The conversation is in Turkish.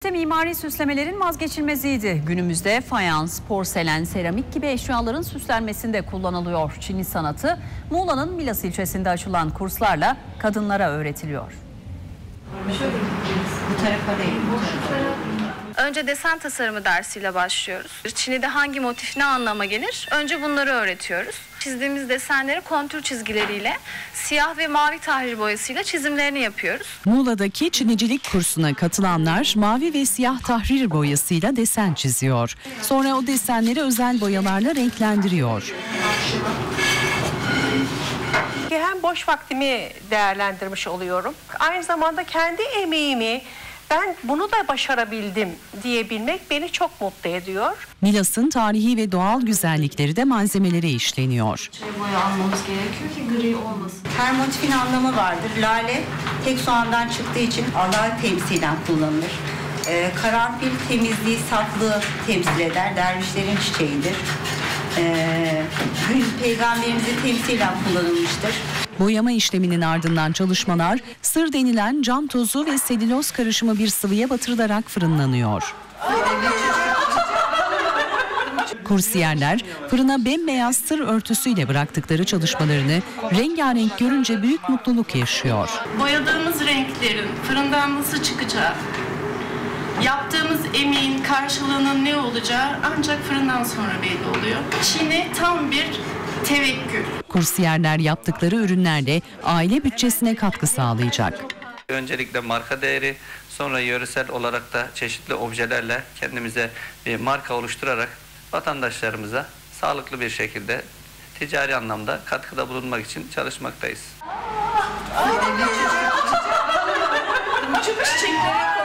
Mimari süslemelerin vazgeçilmeziydi. Günümüzde fayans, porselen, seramik gibi eşyaların süslenmesinde kullanılıyor. Çini sanatı Muğla'nın Milas ilçesinde açılan kurslarla kadınlara öğretiliyor. Bu tarafa değil. Önce desen tasarımı dersiyle başlıyoruz. Çin'de hangi motif ne anlama gelir? Önce bunları öğretiyoruz. Çizdiğimiz desenleri kontür çizgileriyle siyah ve mavi tahrir boyasıyla çizimlerini yapıyoruz. Muğla'daki çinicilik kursuna katılanlar mavi ve siyah tahrir boyasıyla desen çiziyor. Sonra o desenleri özel boyalarla renklendiriyor. Hem boş vaktimi değerlendirmiş oluyorum. Aynı zamanda kendi emeğimi, ben bunu da başarabildim diyebilmek beni çok mutlu ediyor. Milas'ın tarihi ve doğal güzellikleri de malzemelere işleniyor. Boya almamız gerekiyor ki gri olmasın. Her motifin anlamı vardır. Lale tek soğandan çıktığı için Allah'ı temsilen kullanılır. Karanfil temizliği, saflığı temsil eder. Dervişlerin çiçeğidir. Gül peygamberimizi temsilen kullanılmıştır. Boyama işleminin ardından çalışmalar sır denilen cam tozu ve selüloz karışımı bir sıvıya batırılarak fırınlanıyor. Kursiyerler fırına bembeyaz tır örtüsüyle bıraktıkları çalışmalarını rengarenk görünce büyük mutluluk yaşıyor. Boyadığımız renklerin fırından nasıl çıkacağı, yaptığımız emeğin karşılığının ne olacağı ancak fırından sonra belli oluyor. Çin'e tam bir tevekkül. Kursiyerler yaptıkları ürünlerle aile bütçesine katkı sağlayacak. Öncelikle marka değeri, sonra yöresel olarak da çeşitli objelerle kendimize bir marka oluşturarak vatandaşlarımıza sağlıklı bir şekilde ticari anlamda katkıda bulunmak için çalışmaktayız. Çok çiçekleri